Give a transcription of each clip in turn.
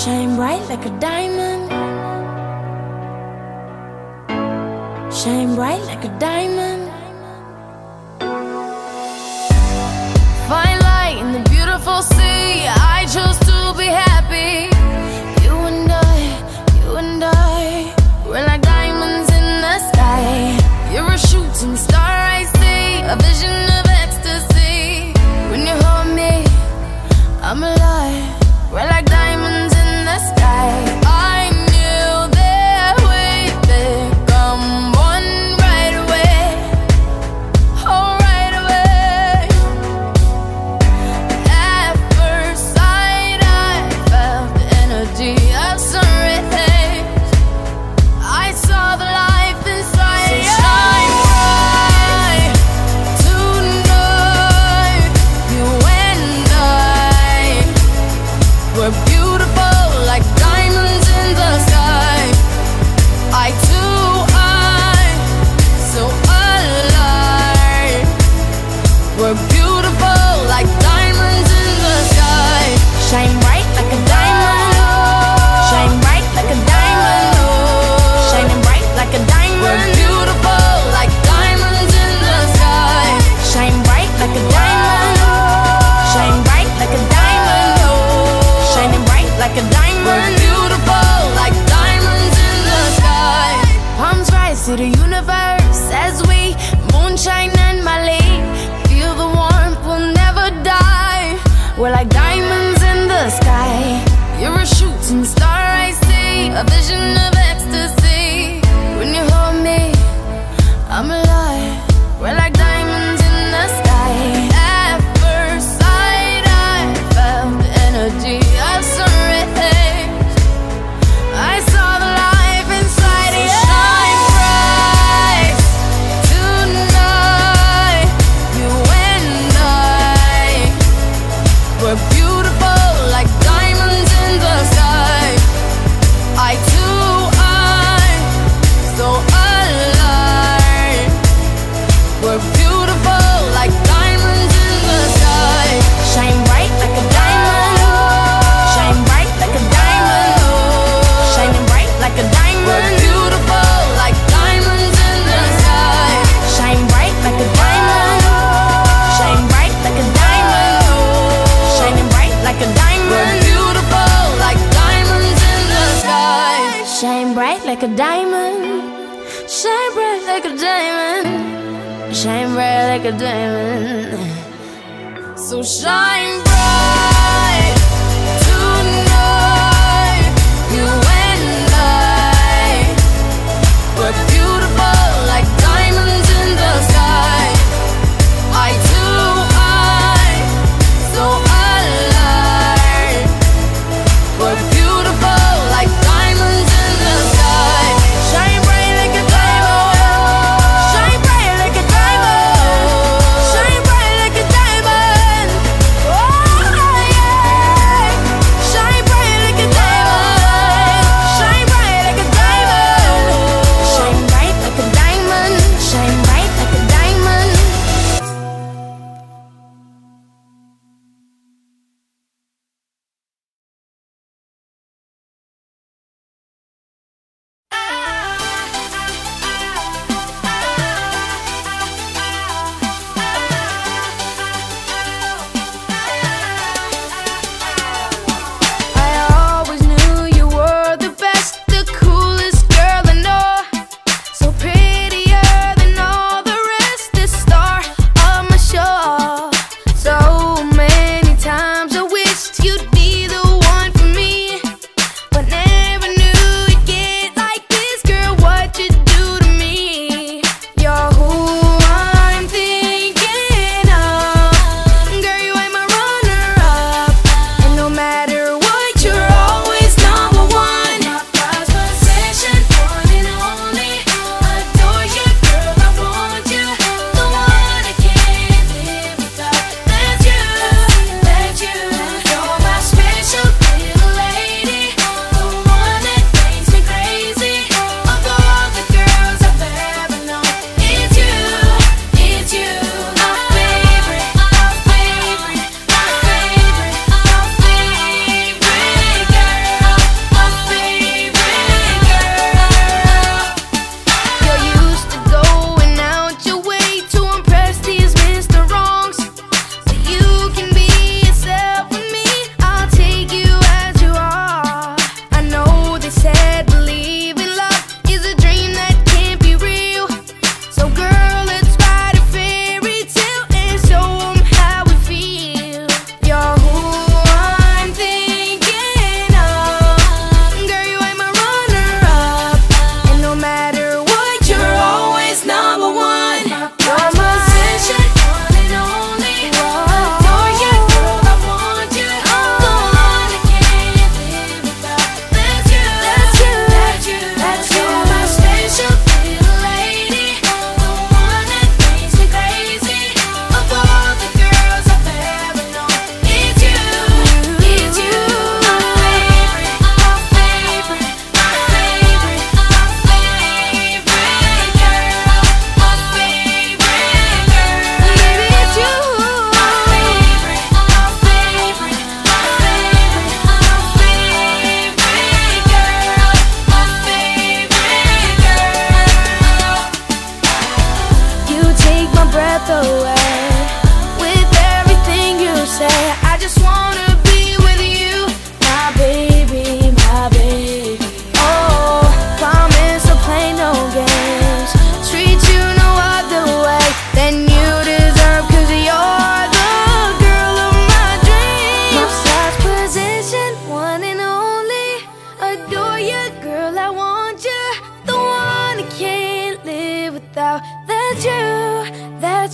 Shine bright like a diamond. Shine bright like a diamond. Fine light in the beautiful sea. I chose to be happy. You and I, we're like diamonds in the sky. You're a shooting star, I see, a vision of ecstasy. When you hold me, I'm alive. We're like diamonds in the sky. I knew that we'd become one right away. Oh, right away. At first sight, I felt the energy of sun rays. I saw the life inside. So shine bright tonight. You and I, we're beautiful like diamonds in the sky. Eye to eye, so alive. We're beautiful like diamonds in the sky. Shine bright like a diamond. Shine bright like a diamond. Shining bright like a diamond. We're beautiful like diamonds in the sky. Shine bright like a diamond. Shine bright like a diamond. Shining bright like a diamond. We're beautiful like diamonds in the sky. Palms rise to the universe as we moonshine and Mali. Feel the warmth, we'll never die. We're like diamonds in the sky. You're a shooting star, I see, a vision of ecstasy. When you hold me, I'm alive. We're like diamonds in the sky. At first sight, I felt the energy of sun rays. I saw the life inside you. Shine bright tonight. You and I, we're beautiful like diamonds in the sky. Eye to eye, so alive. We're beautiful like diamonds in the sky. Shine bright like a diamond. Shine bright like a diamond. Shining bright like a diamond. We're beautiful like diamonds in the sky. Shine bright like a diamond. Shine bright like a diamond. Shining bright like a diamond. We're beautiful like diamonds in the sky. Shine bright like a diamond. Shine bright like a diamond. Shine bright like a diamond. So shine bright tonight. You and I, we're beautiful like diamonds in the sky. Eye to eye, so alive. We're beautiful like diamonds in the sky. Shine bright like a diamond. Shine bright like a diamond. Shine bright like a diamond. Oh,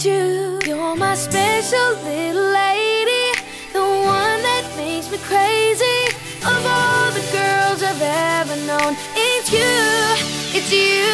you. You're my special little lady, the one that makes me crazy. Of all the girls I've ever known, it's you, it's you.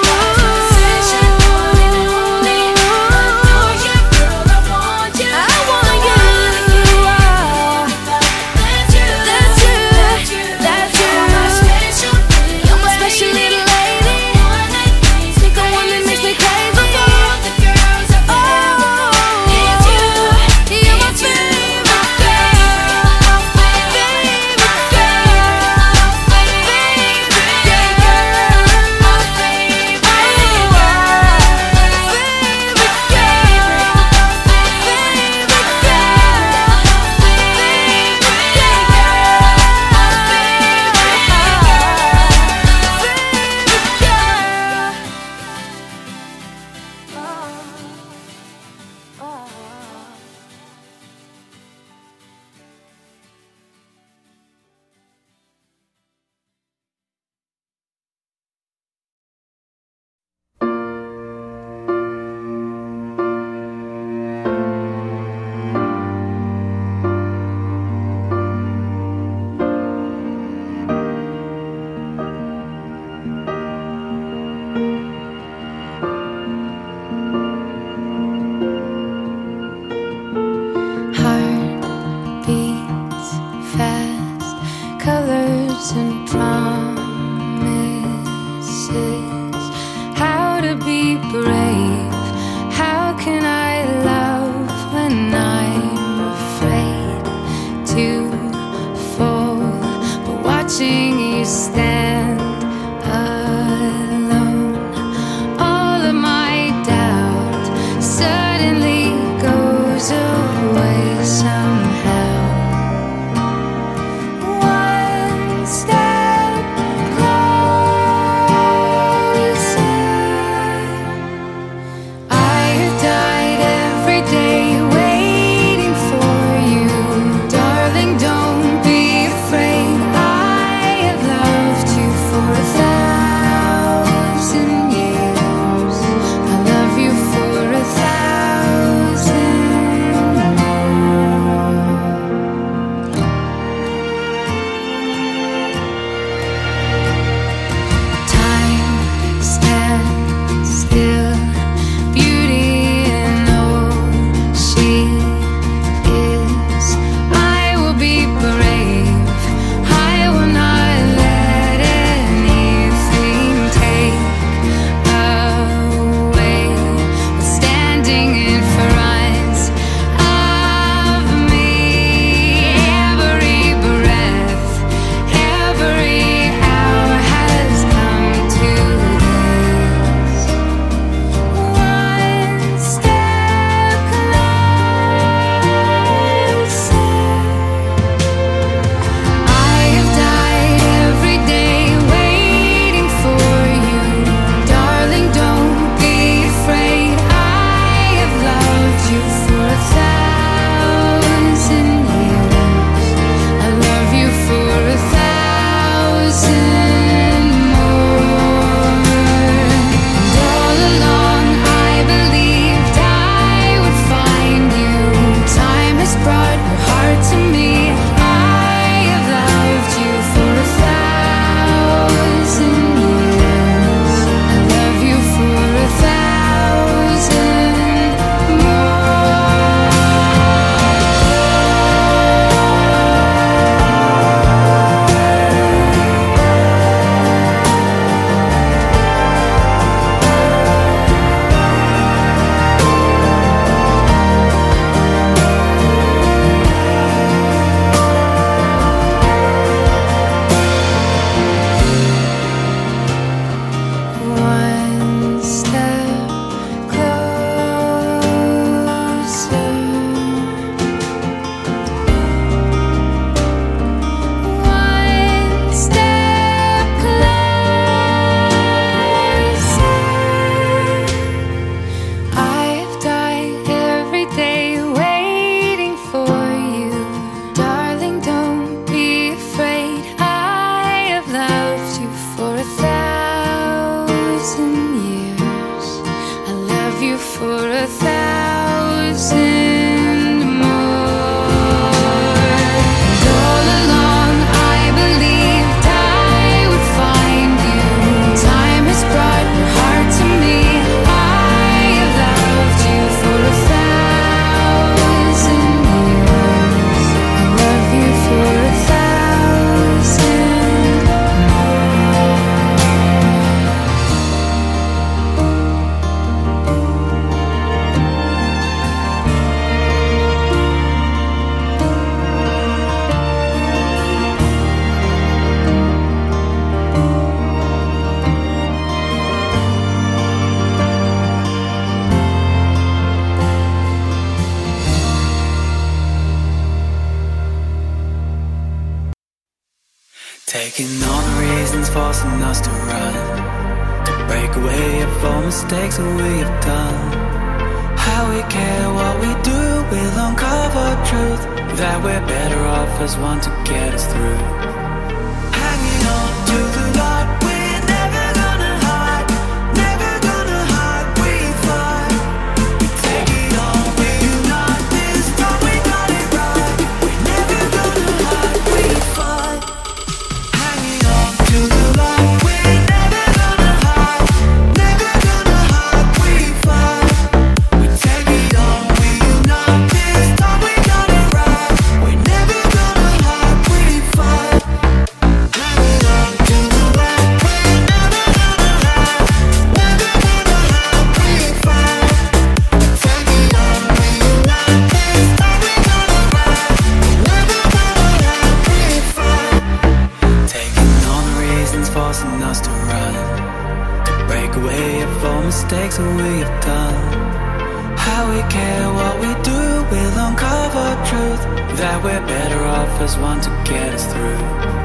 And promises, how to be brave, how can I love when I'm afraid to fall, but watching you stand alone, all of my doubt suddenly goes away somehow. Love Taking all the reasons forcing us to run, to break away of all mistakes that we have done. How we care what we do, we'll uncover truth, that we're better off as one to get us through. Hanging on to the light, we're never gonna hide, never gonna hide, we fly. We take it on, we unite, this time we got it right. We're never gonna hide, we fly. Hanging on to the light, we're never gonna hide, never gonna hide, we fly. We take it on, we unite, this time we got it right. We're never gonna hide, we fly. Hanging on to the light, we're never gonna hide, never gonna hide, we fly. We take it on, we unite, this time we got it right. We're never gonna hide, we fly. Taking all the reasons forcing us to run, to break away of all mistakes that we have done. How we care what we do, we'll uncover truth, that we're better off as one to get us through.